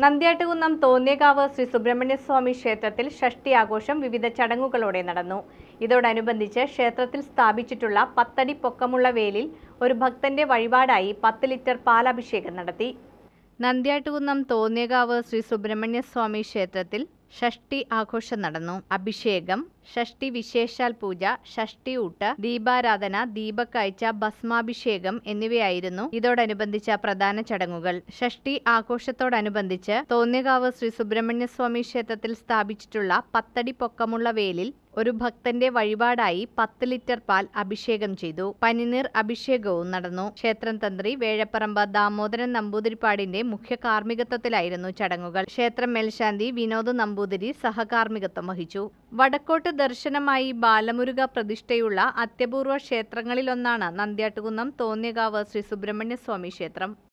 നന്ദ്യാട്ടുകുന്നം തോന്നേകാവ് ശ്രീ സുബ്രഹ്മണ്യസ്വാമി ക്ഷേത്രത്തിൽ ഷഷ്ഠി ആഘോഷം വിവിധ ചടങ്ങുകളോടെ നടന്നു. ഇതോടനുബന്ധിച്ച് ക്ഷേത്രത്തിൽ സ്ഥാപിച്ചിട്ടുള്ള 10 അടി പൊക്കമുള്ള വേലിൽ ഒരു ഭക്തന്റെ വഴിപാടായി 10 ലിറ്റർ പാലഭിഷേകം നടത്തി. നന്ദ്യാട്ടുകുന്നം തോന്നേകാവ് ശ്രീ സുബ്രഹ്മണ്യസ്വാമി ക്ഷേത്രത്തിൽ ഷഷ്ഠി ആഘോഷം നടന്നു. അഭിഷേകം, ഷഷ്ഠി വിശേഷാൽ പൂജ, ഷഷ്ഠി ഊട്ട്, ദീപാരാധന, ദീപക്കാഴ്ച, ഭസ്മാഭിഷേകം എന്നിവയായിരുന്നു ഇതോടനുബന്ധിച്ച പ്രധാന ചടങ്ങുകൾ. ഷഷ്ഠി ആഘോഷത്തോടനുബന്ധിച്ച് തോന്നേകാവ് ശ്രീ സുബ്രഹ്മണ്യസ്വാമി ക്ഷേത്രത്തിൽ സ്ഥാപിച്ചിട്ടുള്ള 10 അടി പൊക്കമുള്ള വേലിൽ ഒരു ഭക്തന്റെ വഴിപാടായി 10 ലിറ്റർ പാൽ അഭിഷേകം ചെയ്തു. പനിനീർ അഭിഷേകവും നടന്നു. ക്ഷേത്രം തന്ത്രി വേഴപ്പറമ്പ് ദാമോദരൻ നമ്പൂതിരിപ്പാടിന്റെ മുഖ്യ കാർമ്മികത്വത്തിലായിരുന്നു ചടങ്ങുകൾ. ക്ഷേത്രം മേൽശാന്തി വിനോദ് നമ്പൂതിരി സഹകാർമ്മികത്വം വഹിച്ചു. വടക്കോട്ട് ദർശനമായി ബാലമുരുക പ്രതിഷ്ഠയുള്ള അത്യപൂർവ ക്ഷേത്രങ്ങളിലൊന്നാണ് നന്ദ്യാട്ടുകുന്നം തോന്നേകാവ് ശ്രീ സുബ്രഹ്മണ്യസ്വാമി ക്ഷേത്രം.